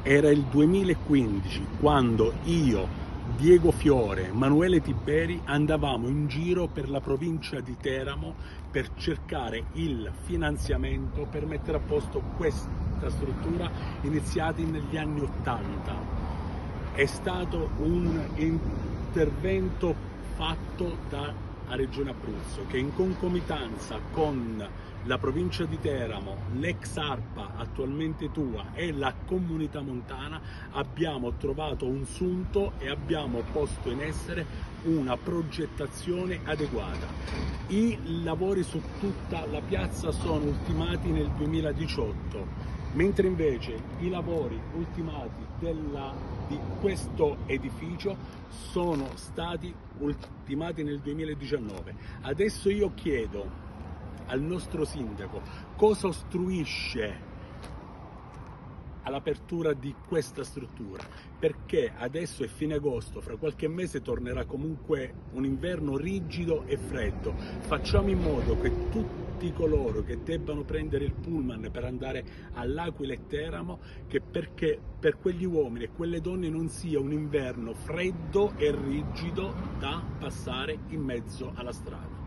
Era il 2015 quando io, Diego Fiore, Emanuele Tiberi andavamo in giro per la provincia di Teramo per cercare il finanziamento per mettere a posto questa struttura iniziata negli anni '80. È stato un intervento fatto da Regione Abruzzo che in concomitanza con la provincia di Teramo, l'ex ARPA attualmente TUA e la comunità montana abbiamo trovato un sunto e abbiamo posto in essere una progettazione adeguata. I lavori su tutta la piazza sono ultimati nel 2018, mentre invece i lavori ultimati di questo edificio sono stati ultimati nel 2019. Adesso io chiedo al nostro sindaco cosa ostruisce all'apertura di questa struttura, perché adesso è fine agosto, fra qualche mese tornerà comunque un inverno rigido e freddo. Facciamo in modo che tutti coloro che debbano prendere il pullman per andare all'Aquila e Teramo, che perché per quegli uomini e quelle donne non sia un inverno freddo e rigido da passare in mezzo alla strada.